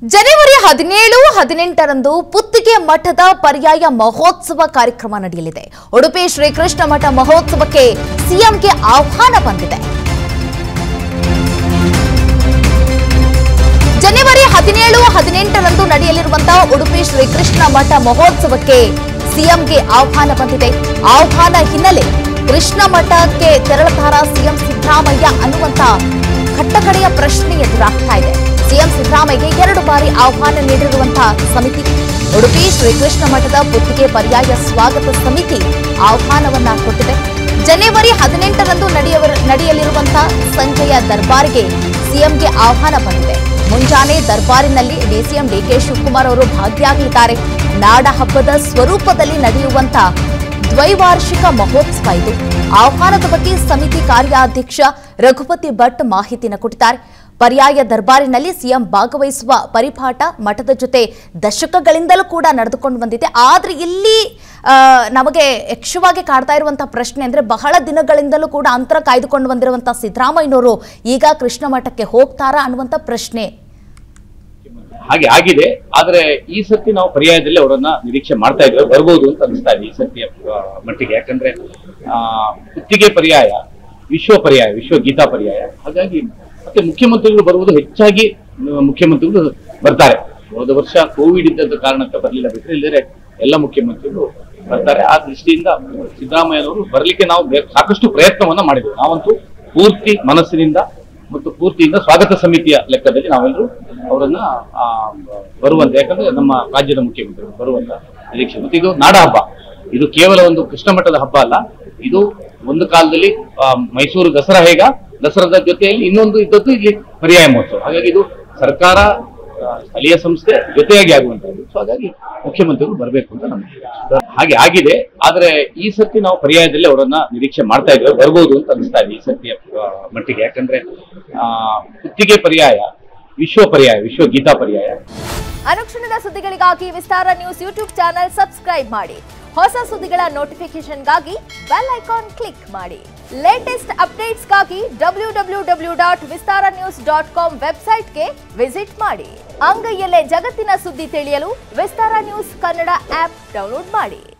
ಜನವರಿ 17, 18ರಂದು ಪುತ್ತಿಗೆ ಮಠದ ಪರ್ಯಾಯ ಮಹೋತ್ಸವ ಕಾರ್ಯಕ್ರಮ ನಡೆಯಲಿದೆ. ಉಡುಪಿ ಶ್ರೀಕೃಷ್ಣ ಮಠ ಮಹೋತ್ಸವಕ್ಕೆ ಸಿಎಂಗೆ ಆಹ್ವಾನ ಬಂದಿದೆ. ಜನವರಿ 17, 18ರಂದು ನಡೆಯಲಿರುವಂತಹ ಉಡುಪಿ ಶ್ರೀಕೃಷ್ಣ ಮಠ ಮಹೋತ್ಸವಕ್ಕೆ ಸಿಎಂಗೆ ಆಹ್ವಾನ ಬಂದಿದೆ. ಆಹ್ವಾನ ಹಿನ್ನೆಲೆ ಕೃಷ್ಣ ಮಠಕ್ಕೆ ತೆರಳತಾರ ಸಿಎಂ ಸಿದ್ದರಾಮಯ್ಯ ಅನ್ನುವಂತ ಕಟ್ಟಕಡೆಯ ಪ್ರಶ್ನೆ ಎದುರಾಗ್ತಾ ಇದೆ. ಸಿಎಂ ಸಿದ್ದರಾಮಯ್ಯಗೆ 2 ಬಾರಿ ಆಹ್ವಾನ ನೀಡಿರುವಂತಹ ಸಮಿತಿ ಉಡುಪಿ ಶ್ರೀಕೃಷ್ಣ ಮಠದ ಪುತ್ತಿಗೆ ಪರ್ಯಾಯ ಸ್ವಾಗತ ಸಮಿತಿ ಆಹ್ವಾನವನ್ನ ಕೊಟ್ಟಿದೆ. ಜನವರಿ 18ರಂದು ನಡೆಯಲಿರುವಂತಹ ಸಂಜೆಯ ದರ್ಬಾರಿಗೆ ಸಿಎಂಗೆ ಆಹ್ವಾನ ಬಂದಿದೆ. ಮುಂಜಾನೆ ದರ್ಬಾರಿನಲ್ಲಿ ಡಿಸಿಎಂ ಡಿಕೆ ಶಿವಕುಮಾರ್ ಅವರು ಭಾಗಿಯಾಗಲಿದ್ದಾರೆ. ನಾಡ ಹಬ್ಬದ ಸ್ವರೂಪದಲ್ಲಿ ನಡೆಯುವಂತಹ ದ್ವೈವಾರ್ಷಿಕ ಮಹೋತ್ಸವ ಇದು. ಆಹ್ವಾನದ ಬಗ್ಗೆ ಸಮಿತಿ ಕಾರ್ಯಾಧ್ಯಕ್ಷ ರಘುಪತಿ ಭಟ್ ಮಾಹಿತಿಯನ್ನು ಕೊಟ್ಟಿದ್ದಾರೆ. ಪರ್ಯಾಯ ದರ್ಬಾರಿನಲ್ಲಿ ಸಿಎಂ ಭಾಗವಹಿಸುವ ಪರಿಪಾಠ ಮಠದ ಜೊತೆ ದಶಕಗಳಿಂದಲೂ ಕೂಡ ನಡೆದುಕೊಂಡು ಬಂದಿದೆ. ಆದ್ರೆ ಇಲ್ಲಿ ನಮಗೆ ಯಕ್ಷವಾಗಿ ಕಾಡ್ತಾ ಇರುವಂತಹ ಪ್ರಶ್ನೆ ಅಂದ್ರೆ, ಬಹಳ ದಿನಗಳಿಂದಲೂ ಕೂಡ ಅಂತರ ಕಾಯ್ದುಕೊಂಡು ಬಂದಿರುವಂತಹ ಸಿದ್ದರಾಮಯ್ಯನವರು ಈಗ ಕೃಷ್ಣ ಮಠಕ್ಕೆ ಹೋಗ್ತಾರಾ ಅನ್ನುವಂತ ಪ್ರಶ್ನೆ ಹಾಗೆ ಆಗಿದೆ. ಆದ್ರೆ ಈ ಸತಿ ನಾವು ಪರ್ಯಾಯದಲ್ಲಿ ಅವರನ್ನ ನಿರೀಕ್ಷೆ ಮಾಡ್ತಾ ಇದ್ದೇವೆ, ಬರ್ಬೋದು ಅಂತ ಅನಿಸ್ತಾ ಇದೆ ಈ ಸತಿಯ ಮಟ್ಟಿಗೆ. ಯಾಕಂದ್ರೆ ಪುತ್ತಿಗೆ ಪರ್ಯಾಯ, ವಿಶ್ವ ಗೀತಾ ಪರ್ಯಾಯ, ಹಾಗಾಗಿ ಮತ್ತೆ ಮುಖ್ಯಮಂತ್ರಿಗಳು ಬರುವುದು ಹೆಚ್ಚಾಗಿ ಮುಖ್ಯಮಂತ್ರಿಗಳು ಬರ್ತಾರೆ. ಹೋದ ವರ್ಷ ಕೋವಿಡ್ ಇದ್ದದ ಕಾರಣಕ್ಕೆ ಬರಲಿಲ್ಲ, ಬಿಟ್ಟರೆ ಇಲ್ಲದೆ ಎಲ್ಲ ಮುಖ್ಯಮಂತ್ರಿಗಳು ಬರ್ತಾರೆ. ಆ ದೃಷ್ಟಿಯಿಂದ ಸಿದ್ದರಾಮಯ್ಯನವರು ಬರ್ಲಿಕ್ಕೆ ನಾವು ಸಾಕಷ್ಟು ಪ್ರಯತ್ನವನ್ನ ಮಾಡಿದ್ದೇವೆ. ನಾವಂತೂ ಪೂರ್ತಿ ಮನಸ್ಸಿನಿಂದ ಮತ್ತು ಪೂರ್ತಿಯಿಂದ ಸ್ವಾಗತ ಸಮಿತಿಯ ಲೆಕ್ಕದಲ್ಲಿ ನಾವೆಲ್ಲರೂ ಅವರನ್ನ ಬರುವಂತೆ, ಯಾಕಂದ್ರೆ ನಮ್ಮ ರಾಜ್ಯದ ಮುಖ್ಯಮಂತ್ರಿಗಳು ಬರುವಂತ ನಿರೀಕ್ಷೆ. ಮತ್ತು ಇದು ನಾಡ ಹಬ್ಬ, ಇದು ಕೇವಲ ಒಂದು ಕೃಷ್ಣ ಮಠದ ಹಬ್ಬ ಅಲ್ಲ. ಇದು ಒಂದು ಕಾಲದಲ್ಲಿ ಮೈಸೂರು ದಸರಾದ ಜೊತೆಯಲ್ಲಿ ಇನ್ನೊಂದು ಇದ್ದದ್ದು ಇಲ್ಲಿ ಪರ್ಯಾಯ ಮಹೋತ್ಸವ. ಹಾಗಾಗಿ ಇದು ಸರ್ಕಾರ, ಸ್ಥಳೀಯ ಸಂಸ್ಥೆ ಜೊತೆಯಾಗಿ ಆಗುವಂತದ್ದು. ಸೊ ಹಾಗಾಗಿ ಮುಖ್ಯಮಂತ್ರಿಗಳು ಬರಬೇಕು ಅಂತ ನಮಗೆ ಹಾಗೆ ಆಗಿದೆ. ಆದ್ರೆ ಈ ಸತಿ ನಾವು ಪರ್ಯಾಯದಲ್ಲಿ ಅವರನ್ನ ನಿರೀಕ್ಷೆ ಮಾಡ್ತಾ ಇದ್ದೇವೆ, ಬರ್ಬೋದು ಅಂತ ಅನಿಸ್ತಾ ಇದೆ ಈ ಸತಿಯ ಮಟ್ಟಿಗೆ. ಯಾಕಂದ್ರೆ ಪುತ್ತಿಗೆ ಪರ್ಯಾಯ, ವಿಶ್ವ ಗೀತಾ ಪರ್ಯಾಯ. ಅನುಕ್ಷಣದ ಸುದ್ದಿಗಳಿಗಾಗಿ Vistara news YouTube channel subscribe ಮಾಡಿ. ಹೊಸ ಸುದ್ದಿಗಳ ನೋಟಿಫಿಕೇಶನ್ಗಾಗಿ ಬೆಲ್ ಐಕಾನ್ ಕ್ಲಿಕ್ ಮಾಡಿ. ಲೇಟೆಸ್ಟ್ ಅಪ್ಡೇಟ್ಸ್ಗಾಗಿ www.vistaranews.com ವೆಬ್ಸೈಟ್ಗೆ ವಿಸಿಟ್ ಮಾಡಿ. ಅಂಗೈಯಲ್ಲೇ ಜಗತ್ತಿನ ಸುದ್ದಿ ತಿಳಿಯಲು Vistara news Kannada app download ಮಾಡಿ.